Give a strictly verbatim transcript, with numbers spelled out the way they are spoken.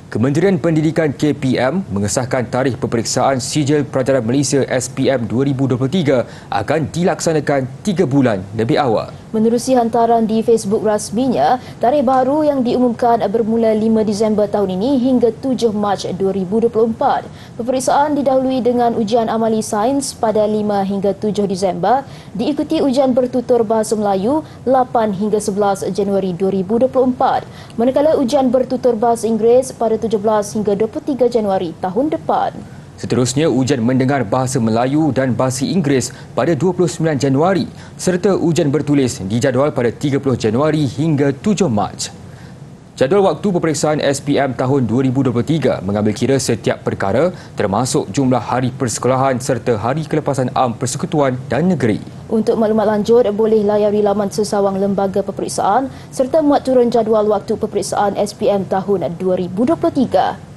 Kementerian Pendidikan K P M mengesahkan tarikh peperiksaan Sijil Pelajaran Malaysia S P M dua ribu dua puluh tiga akan dilaksanakan tiga bulan lebih awal. Menerusi hantaran di Facebook rasminya, tarikh baru yang diumumkan bermula lima Disember tahun ini hingga tujuh Mac dua ribu dua puluh empat. Peperiksaan didahului dengan ujian amali sains pada lima hingga tujuh Disember, diikuti ujian bertutur Bahasa Melayu lapan hingga sebelas Januari dua ribu dua puluh empat. Manakala ujian bertutur Bahasa Inggeris pada tujuh belas hingga dua puluh tiga Januari tahun depan. Seterusnya, ujian mendengar Bahasa Melayu dan Bahasa Inggeris pada dua puluh sembilan Januari serta ujian bertulis dijadual pada tiga puluh Januari hingga tujuh Mac. Jadual waktu peperiksaan S P M tahun dua ribu dua puluh tiga mengambil kira setiap perkara termasuk jumlah hari persekolahan serta hari kelepasan am persekutuan dan negeri. Untuk maklumat lanjut, boleh layari laman sesawang lembaga peperiksaan serta muat turun jadual waktu peperiksaan S P M tahun dua ribu dua puluh tiga.